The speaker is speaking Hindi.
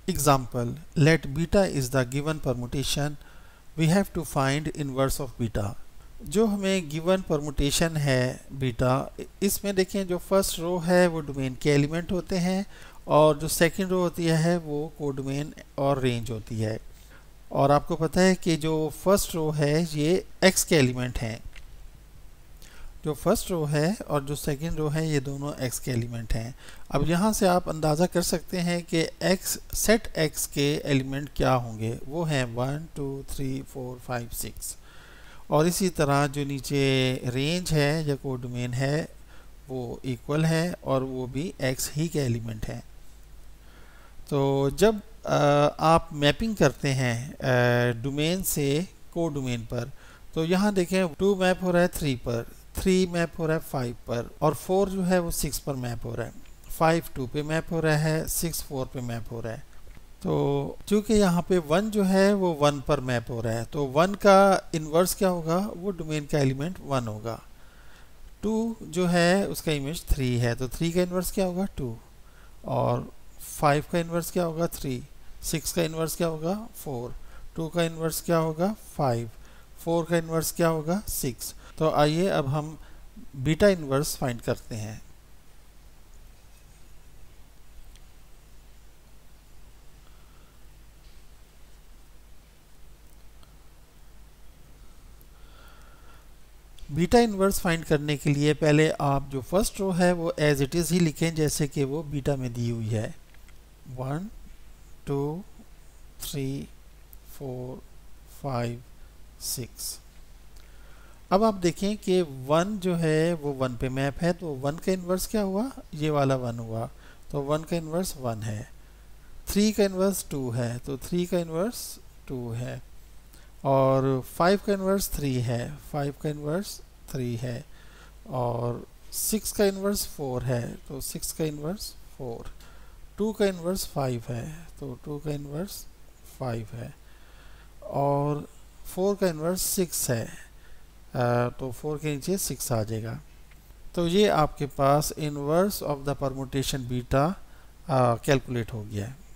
Example, let beta is the given permutation, we have to find inverse of beta. जो हमें गिवन परमुटेशन है बीटा, इसमें देखें जो फर्स्ट रो है वो डोमेन के एलिमेंट होते हैं और जो सेकंड रो होती है वो कोडोमेन और रेंज होती है। और आपको पता है कि जो फर्स्ट रो है ये x के एलिमेंट हैं, जो फर्स्ट रो है और जो सेकंड रो है ये दोनों x के एलिमेंट हैं। अब यहाँ से आप अंदाज़ा कर सकते हैं कि x सेट x के एलिमेंट क्या होंगे, वो हैं 1 2 3 4 5 6। और इसी तरह जो नीचे रेंज है या कोडोमेन है वो इक्वल है और वो भी x ही के एलिमेंट हैं। तो जब आप मैपिंग करते हैं डोमेन से कोडोमेन पर, तो यहाँ देखें 2 मैप हो रहा है 3 पर, 3 मैप हो रहा है 5 पर और 4 जो है वो 6 पर मैप हो रहा है, 5 2 पे मैप हो रहा है, 6 4 पे मैप हो रहा है। तो चूंकि यहाँ पे 1 जो है वो 1 पर मैप हो रहा है, तो 1 का इन्वर्स क्या होगा, वो डोमेन का एलिमेंट 1 होगा। 2 जो है उसका इमेज 3 है, तो 3 का इन्वर्स क्या होगा 2, और 5 का इन्वर्स क्या होगा 3, 6 का इन्वर्स क्या होगा 4, 2 का इन्वर्स क्या होगा 5, 4 का इन्वर्स क्या होगा 6। तो आइए अब हम बीटा इन्वर्स फाइंड करते हैं। बीटा इन्वर्स फाइंड करने के लिए पहले आप जो फर्स्ट रो है वो एज इट इज़ ही लिखें जैसे कि वो बीटा में दी हुई है। 1 2 3 4 5 6। अब आप देखें कि 1 जो है वो 1 पे मैप है, तो 1 का इन्वर्स क्या हुआ, ये वाला 1 हुआ, तो 1 का इन्वर्स 1 है। 3 का इन्वर्स 2 है, तो 3 का इन्वर्स 2 है। और 5 का इन्वर्स 3 है, 5 का इन्वर्स 3 है। और 6 का इन्वर्स 4 है, तो 6 का इन्वर्स 4। 2 का इन्वर्स 5 है, तो 2 का इन्वर्स 5 है। और 4 का इन्वर्स 6 है, तो 4 के नीचे 6 आ जाएगा। तो ये आपके पास inverse of the permutation beta calculate हो गया है।